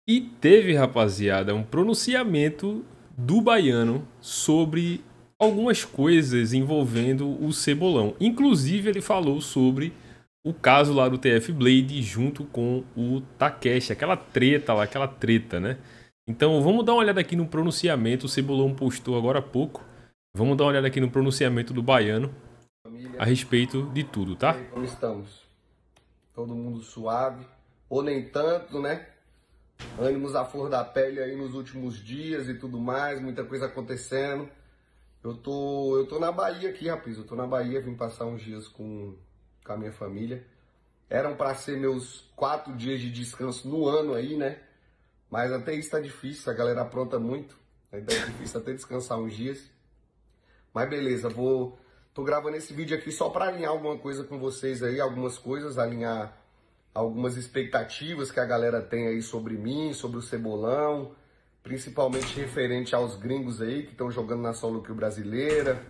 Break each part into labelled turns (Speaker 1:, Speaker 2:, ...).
Speaker 1: E teve, rapaziada, um pronunciamento do Baiano sobre algumas coisas envolvendo o Cebolão. Inclusive, ele falou sobre o caso lá do TF Blade junto com o Takeshi, aquela treta lá, aquela treta, né? Então, vamos dar uma olhada aqui no pronunciamento. O Cebolão postou agora há pouco. Vamos dar uma olhada aqui no pronunciamento do Baiano
Speaker 2: Família,
Speaker 1: a respeito de tudo,
Speaker 2: e
Speaker 1: tá?
Speaker 2: aí, como estamos? Todo mundo suave, ou nem tanto, né? Ânimos à flor da pele aí nos últimos dias e tudo mais, muita coisa acontecendo. Eu tô na Bahia aqui, rapaz. Eu tô na Bahia, vim passar uns dias com a minha família. Eram para ser meus 4 dias de descanso no ano aí, né? Mas até isso tá difícil, a galera apronta muito. Ainda é difícil até descansar uns dias. Mas beleza, tô gravando esse vídeo aqui só para alinhar alguma coisa com vocês aí, algumas coisas, alinhar algumas expectativas que a galera tem aí sobre mim, sobre o Cebolão, principalmente referente aos gringos aí que estão jogando na solo kill brasileira.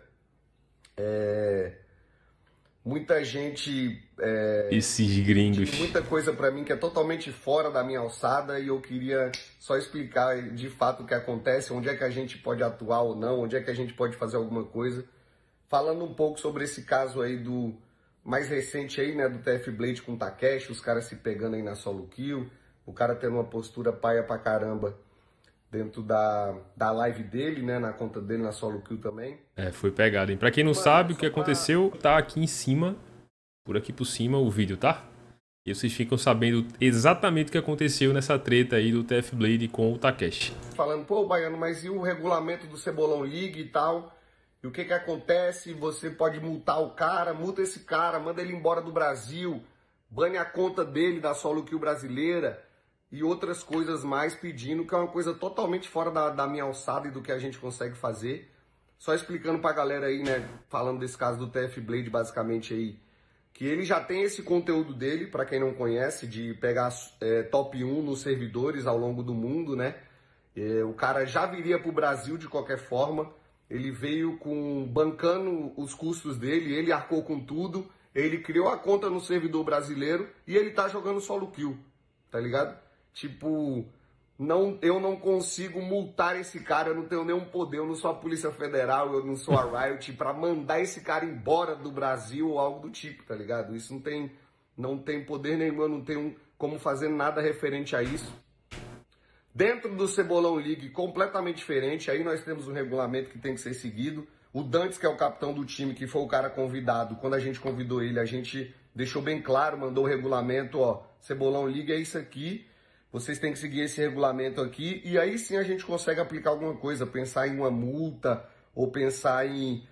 Speaker 2: Muita gente
Speaker 1: Esses
Speaker 2: pedindo
Speaker 1: gringos.
Speaker 2: muita coisa para mim que é totalmente fora da minha alçada e eu queria só explicar de fato o que acontece, onde é que a gente pode atuar ou não, onde é que a gente pode fazer alguma coisa. Falando um pouco sobre esse caso aí do mais recente aí, né, do TF Blade com o Takeshi, os caras se pegando aí na solo kill, o cara tendo uma postura paia pra caramba dentro da live dele, né, na conta dele na solo kill também.
Speaker 1: É, foi pegado, hein? Pra quem não
Speaker 2: Mano,
Speaker 1: sabe o que
Speaker 2: só pra...
Speaker 1: aconteceu, tá aqui em cima, por aqui por cima, o vídeo, tá? E vocês ficam sabendo exatamente o que aconteceu nessa treta aí do TF Blade com o Takeshi.
Speaker 2: Falando, pô, Baiano, mas e o regulamento do Cebolão League e tal? E o que que acontece? Você pode multar o cara, multa esse cara, manda ele embora do Brasil, bane a conta dele da solo kill brasileira e outras coisas mais pedindo, que é uma coisa totalmente fora da minha alçada e do que a gente consegue fazer. Só explicando pra galera aí, né, falando desse caso do TF Blade basicamente aí, que ele já tem esse conteúdo dele, pra quem não conhece, de pegar top 1 nos servidores ao longo do mundo, né? O cara já viria para o Brasil de qualquer forma. Ele veio bancando os custos dele, ele arcou com tudo. Ele criou a conta no servidor brasileiro e ele tá jogando solo kill, tá ligado? Tipo, eu não consigo multar esse cara, eu não tenho nenhum poder, eu não sou a Polícia Federal, eu não sou a Riot para mandar esse cara embora do Brasil ou algo do tipo, tá ligado? Isso não tem poder nenhum, eu não tenho como fazer nada referente a isso. Dentro do Cebolão League, completamente diferente, aí nós temos um regulamento que tem que ser seguido. O Dantes, que é o capitão do time, que foi o cara convidado, quando a gente convidou ele, a gente deixou bem claro, mandou o regulamento, ó, Cebolão League é isso aqui, vocês têm que seguir esse regulamento aqui, e aí sim a gente consegue aplicar alguma coisa, pensar em uma multa, ou pensar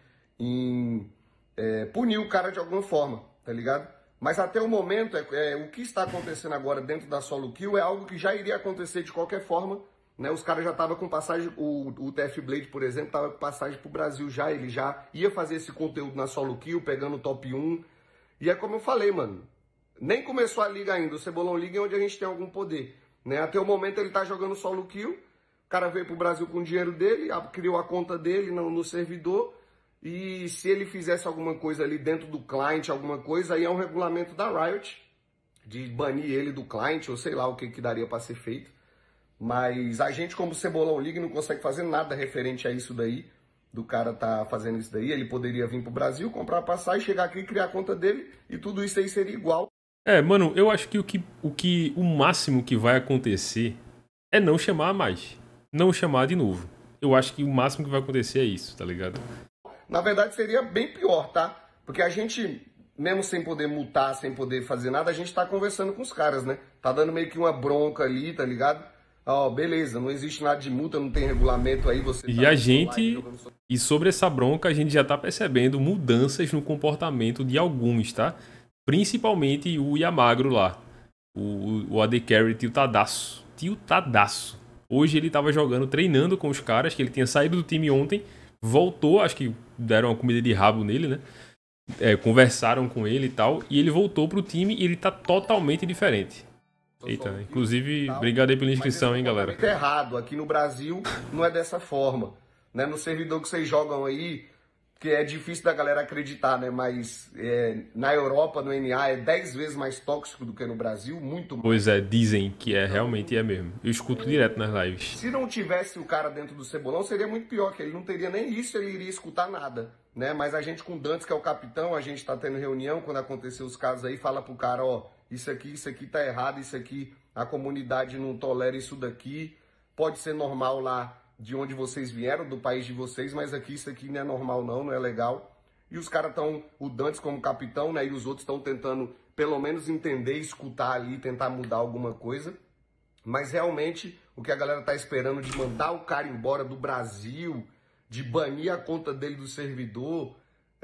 Speaker 2: em punir o cara de alguma forma, tá ligado? Mas até o momento, o que está acontecendo agora dentro da solo kill é algo que já iria acontecer de qualquer forma, né? Os caras já estavam com passagem, o TF Blade, por exemplo, estava com passagem pro Brasil já, ele já ia fazer esse conteúdo na solo kill, pegando o top 1. E é como eu falei, mano, nem começou a liga ainda, o Cebolão League é onde a gente tem algum poder, né? Até o momento ele tá jogando solo kill, o cara veio pro Brasil com o dinheiro dele, criou a conta dele no servidor. E se ele fizesse alguma coisa ali dentro do client, alguma coisa, aí é um regulamento da Riot, de banir ele do client, ou sei lá o que daria para ser feito. Mas a gente, como Cebolão League, não consegue fazer nada referente a isso daí, do cara tá fazendo isso daí. Ele poderia vir pro Brasil, comprar a passagem, chegar aqui, criar a conta dele, e tudo isso aí seria igual.
Speaker 1: É, mano, eu acho que o máximo que vai acontecer é não chamar mais. Não chamar de novo. Eu acho que o máximo que vai acontecer é isso, tá ligado?
Speaker 2: Na verdade, seria bem pior, tá? Porque a gente, mesmo sem poder multar, sem poder fazer nada, a gente tá conversando com os caras, né? Tá dando meio que uma bronca ali, tá ligado? Ó, beleza, não existe nada de multa, não tem regulamento aí, você
Speaker 1: E
Speaker 2: tá
Speaker 1: a
Speaker 2: no seu live
Speaker 1: gente.
Speaker 2: jogando sua...
Speaker 1: E sobre essa bronca, a gente já tá percebendo mudanças no comportamento de alguns, tá? Principalmente o Yamagro lá. O AD Carry Tio Tadaço. Tio Tadaço. Hoje ele tava jogando, treinando com os caras, que ele tinha saído do time ontem. Voltou, acho que deram uma comida de rabo nele, né? Conversaram com ele e tal. E ele voltou pro time e ele tá totalmente diferente. Eita, inclusive, obrigado aí pela inscrição, hein, galera.
Speaker 2: Errado, aqui no Brasil não é dessa forma, né? No servidor que vocês jogam aí, que é difícil da galera acreditar, né? Mas na Europa, no NA, é 10 vezes mais tóxico do que no Brasil, muito mais.
Speaker 1: Pois é, dizem que realmente é mesmo. Eu escuto direto nas lives.
Speaker 2: Se não tivesse o cara dentro do Cebolão, seria muito pior, que ele não teria nem isso, ele iria escutar nada, né? Mas a gente com o Dantes, que é o capitão, a gente tá tendo reunião, quando acontecer os casos aí, fala pro cara, ó, isso aqui tá errado, isso aqui, a comunidade não tolera isso daqui, pode ser normal lá de onde vocês vieram, do país de vocês, mas aqui isso aqui não é normal não é legal. E os caras estão, o Dantes como capitão, né, e os outros estão tentando pelo menos entender, escutar ali, tentar mudar alguma coisa. Mas realmente o que a galera tá esperando de mandar o cara embora do Brasil, de banir a conta dele do servidor,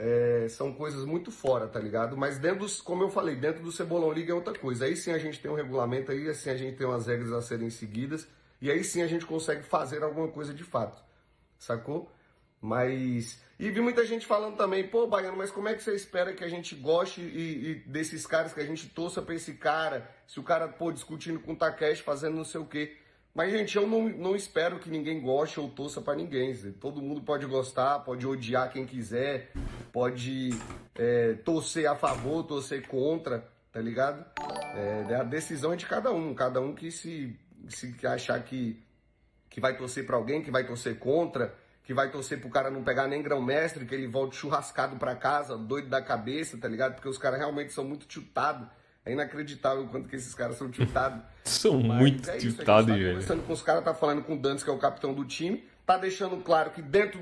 Speaker 2: são coisas muito fora, tá ligado? Mas dentro dos, como eu falei, dentro do Cebolão League é outra coisa. Aí sim a gente tem um regulamento, aí assim a gente tem umas regras a serem seguidas. E aí sim a gente consegue fazer alguma coisa de fato, sacou? Mas... E vi muita gente falando também, pô, Baiano, mas como é que você espera que a gente goste e desses caras, que a gente torça pra esse cara, se o cara, pô, discutindo com o Takeshi, fazendo não sei o quê. Mas, gente, eu não espero que ninguém goste ou torça pra ninguém. Todo mundo pode gostar, pode odiar quem quiser, pode torcer a favor, torcer contra, tá ligado? A decisão é de cada um que se achar que vai torcer pra alguém, que vai torcer contra, que vai torcer pro cara não pegar nem grão-mestre, que ele volte churrascado pra casa, doido da cabeça, tá ligado? Porque os caras realmente são muito tiltados. É inacreditável o quanto que esses caras são tiltados.
Speaker 1: São muito tiltados, velho.
Speaker 2: Tá conversando com os caras, tá falando com o Dantes, que é o capitão do time, tá deixando claro que dentro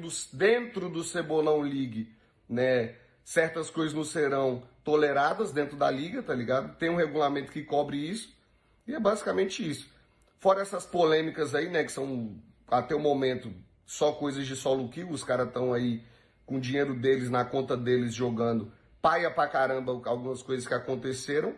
Speaker 2: do Cebolão League, né, certas coisas não serão toleradas dentro da liga, tá ligado? Tem um regulamento que cobre isso, e é basicamente isso. Fora essas polêmicas aí, né, que são, até o momento, só coisas de solo kill, os caras estão aí com o dinheiro deles, na conta deles, jogando paia pra caramba algumas coisas que aconteceram,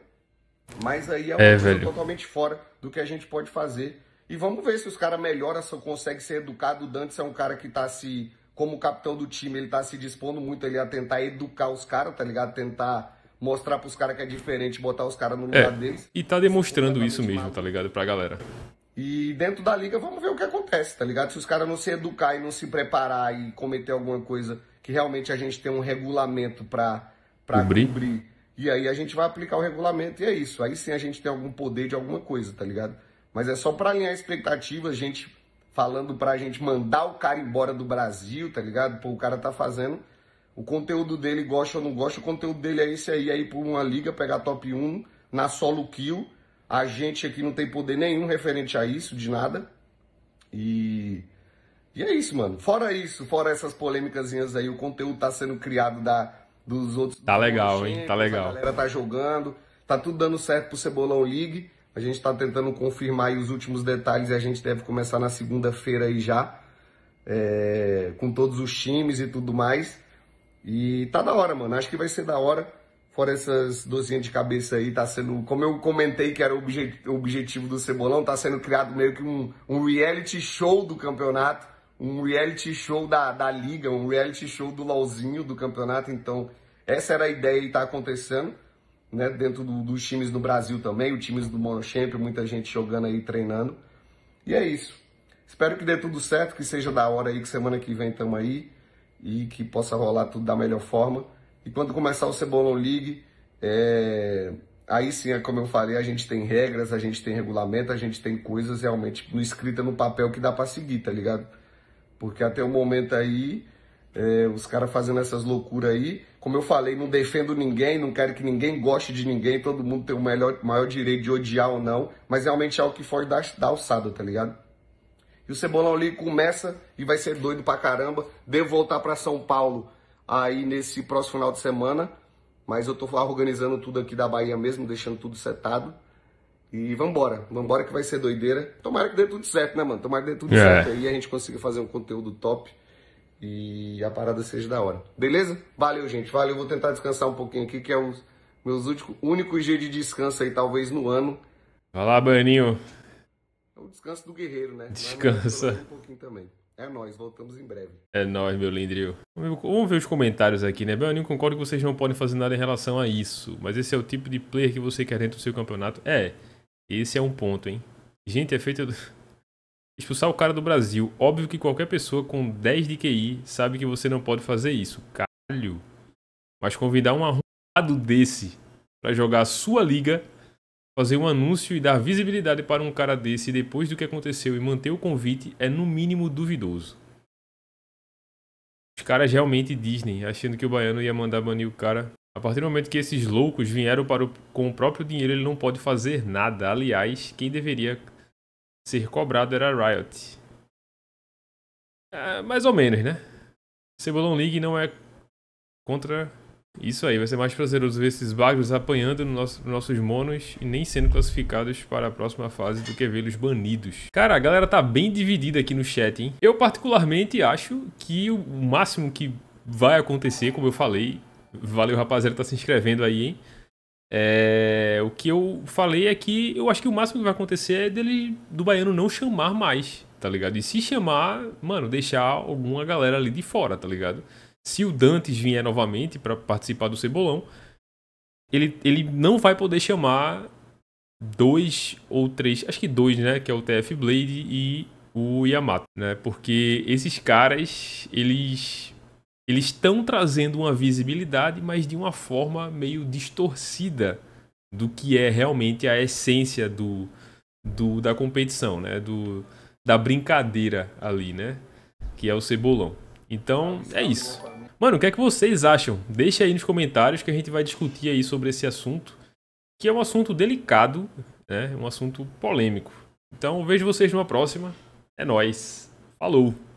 Speaker 2: mas aí é uma coisa totalmente fora do que a gente pode fazer. E vamos ver se os caras melhoram, se conseguem ser educados. O Dantes é um cara que tá se, como capitão do time, ele tá se dispondo muito ali a tentar educar os caras, tá ligado? Tentar mostrar pros caras que é diferente, botar os caras no lugar deles.
Speaker 1: E tá demonstrando isso mesmo, tá ligado? Pra galera.
Speaker 2: E dentro da liga, vamos ver o que acontece, tá ligado? Se os caras não se educar e não se preparar e cometer alguma coisa que realmente a gente tem um regulamento pra cobrir. E aí a gente vai aplicar o regulamento e é isso. Aí sim a gente tem algum poder de alguma coisa, tá ligado? Mas é só pra alinhar expectativas, gente falando pra gente mandar o cara embora do Brasil, tá ligado? Pô, o cara tá fazendo o conteúdo dele, gosta ou não gosta, o conteúdo dele é esse aí por uma liga, pegar top 1 na solo kill. A gente aqui não tem poder nenhum referente a isso, de nada. E é isso, mano. Fora isso, fora essas polêmicasinhas aí, o conteúdo tá sendo criado dos outros...
Speaker 1: Tá legal, hein? Tá legal.
Speaker 2: A galera tá jogando, tá tudo dando certo pro Cebolão League. A gente tá tentando confirmar aí os últimos detalhes e a gente deve começar na segunda-feira aí já. Com todos os times e tudo mais. E tá da hora, mano. Acho que vai ser da hora. Fora essas dozinhas de cabeça aí, tá sendo, como eu comentei que era o objetivo do Cebolão, tá sendo criado meio que um reality show do campeonato, um reality show da liga, um reality show do LOLzinho do campeonato. Então, essa era a ideia e tá acontecendo, né, dentro dos times do Brasil também, os times do Monochamp, muita gente jogando aí, treinando. E é isso. Espero que dê tudo certo, que seja da hora aí, que semana que vem tamo aí e que possa rolar tudo da melhor forma. E quando começar o Cebolão League, aí sim, como eu falei, a gente tem regras, a gente tem regulamento, a gente tem coisas realmente escritas no papel que dá pra seguir, tá ligado? Porque até o momento aí, os caras fazendo essas loucuras aí, como eu falei, não defendo ninguém, não quero que ninguém goste de ninguém, todo mundo tem o maior direito de odiar ou não, mas realmente é algo que foge da alçada, tá ligado? E o Cebolão League começa e vai ser doido pra caramba. Devo voltar pra São Paulo aí nesse próximo final de semana, mas eu tô organizando tudo aqui da Bahia mesmo, deixando tudo setado. E vambora que vai ser doideira. Tomara que dê tudo certo, né, mano? Tomara que dê tudo certo aí, a gente consiga fazer um conteúdo top e a parada seja da hora. Beleza? Valeu, gente. Valeu, vou tentar descansar um pouquinho aqui, que é os meus únicos dias de descanso aí, talvez no ano.
Speaker 1: Vai lá, Baninho.
Speaker 2: É o descanso do guerreiro, né?
Speaker 1: Descansa.
Speaker 2: Um pouquinho também. É nóis, voltamos em breve.
Speaker 1: É nóis, meu lindrio. Vamos ver os comentários aqui, né? Baninho, concordo que vocês não podem fazer nada em relação a isso, mas esse é o tipo de player que você quer dentro do seu campeonato? Esse é um ponto, hein? Gente, é feito... Expulsar o cara do Brasil. Óbvio que qualquer pessoa com 10 de QI sabe que você não pode fazer isso. Mas convidar um arrombado desse pra jogar a sua liga, fazer um anúncio e dar visibilidade para um cara desse depois do que aconteceu e manter o convite é no mínimo duvidoso. Os caras realmente Disney, achando que o baiano ia mandar banir o cara. A partir do momento que esses loucos vieram com o próprio dinheiro, ele não pode fazer nada. Aliás, quem deveria ser cobrado era a Riot. Mais ou menos, né? Cebolão League não é contra isso aí. Vai ser mais prazeroso ver esses bagros apanhando nos nossos monos e nem sendo classificados para a próxima fase do que vê-los banidos. Cara, a galera tá bem dividida aqui no chat, hein? Eu particularmente acho que o máximo que vai acontecer, como eu falei... Valeu, rapaziada, tá se inscrevendo aí, hein? O que eu falei é que eu acho que o máximo que vai acontecer é do baiano não chamar mais, tá ligado? E se chamar, mano, deixar alguma galera ali de fora, tá ligado? Se o Dantes vier novamente pra participar do Cebolão, ele não vai poder chamar 2 ou 3, acho que 2, né? Que é o TF Blade e o Yamato, né? Porque esses caras, eles estão trazendo uma visibilidade, mas de uma forma meio distorcida do que é realmente a essência da competição, né? Da brincadeira ali, né? Que é o Cebolão. Então, é isso. Mano, o que é que vocês acham? Deixa aí nos comentários que a gente vai discutir aí sobre esse assunto, que é um assunto delicado, né? Um assunto polêmico. Então, vejo vocês numa próxima. É nóis. Falou!